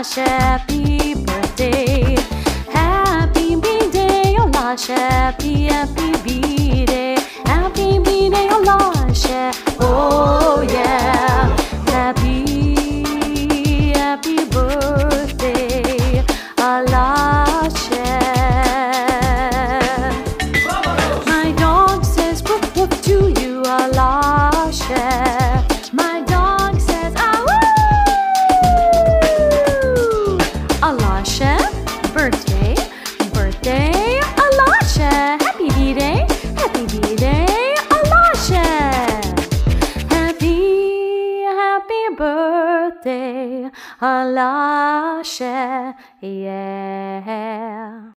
Alase, happy birthday. Happy birthday, Alase, happy birthday. Happy birthday, Alase. Oh yeah. Happy birthday, Alase. My dog says woof woof to you, Alase. My dog says ah woo. Alase, birthday, birthday, Alase. Happy birthday, Alase. Happy birthday, Alase. Yeah.